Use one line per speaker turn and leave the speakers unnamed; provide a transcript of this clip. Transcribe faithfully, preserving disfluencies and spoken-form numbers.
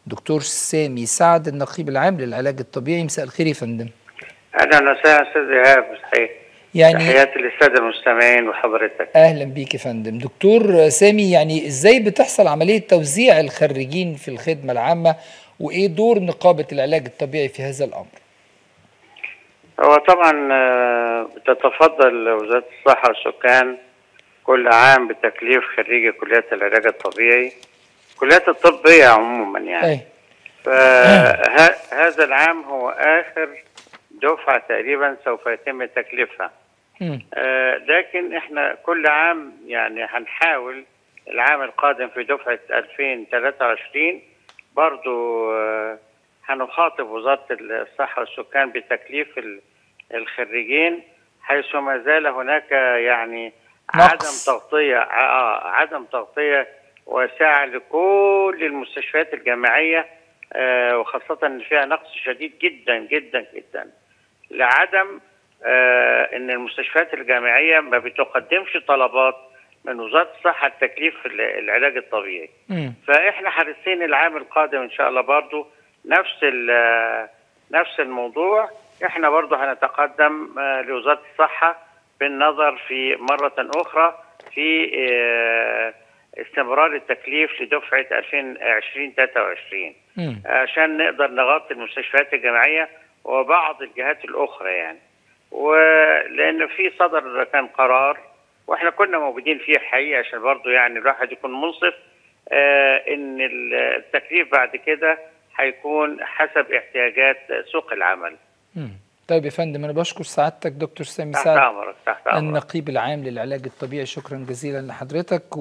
دكتور سامي سعد النقيب العام للعلاج الطبيعي. مساء الخير يا فندم.
اهلا وسهلا استاذ ايهاب.
يعني
تحياتي للساده المستمعين وحضرتك.
اهلا بيك يا فندم. دكتور سامي، يعني ازاي بتحصل عمليه توزيع الخريجين في الخدمه العامه، وايه دور نقابه العلاج الطبيعي في هذا الامر؟
هو طبعا بتتفضل وزاره الصحه والسكان كل عام بتكليف خريجي كليات العلاج الطبيعي، كليات الطبيه عموما يعني.
أي.
فهذا العام هو اخر دفعه تقريبا سوف يتم تكليفها. آه لكن احنا كل عام يعني هنحاول العام القادم في دفعه ألفين وثلاثة وعشرين برضو آه هنخاطب وزاره الصحه والسكان بتكليف الخريجين، حيث ما زال هناك يعني
نقص.
عدم تغطيه آه عدم تغطيه واسعه لكل المستشفيات الجامعيه، آه وخاصه ان فيها نقص شديد جدا جدا جدا، لعدم آه ان المستشفيات الجامعيه ما بتقدمش طلبات من وزاره الصحه لتكليف العلاج الطبيعي.
م.
فاحنا حريصين العام القادم ان شاء الله برضو نفس نفس الموضوع. احنا برضو هنتقدم آه لوزاره الصحه بالنظر في مره اخرى في آه استمرار التكليف لدفعه ألفين وعشرين ثلاثة وعشرين عشان نقدر نغطي المستشفيات الجامعيه وبعض الجهات الاخرى يعني. ولان في صدر كان قرار واحنا كنا موجودين فيه الحقيقه عشان برضو يعني الواحد يكون منصف، آه ان التكليف بعد كده هيكون حسب احتياجات سوق العمل.
مم. طيب يا فندم، انا بشكر سعادتك دكتور سامي
تحت
سعد
امرك تحت امرك
النقيب العام للعلاج الطبيعي. شكرا جزيلا لحضرتك.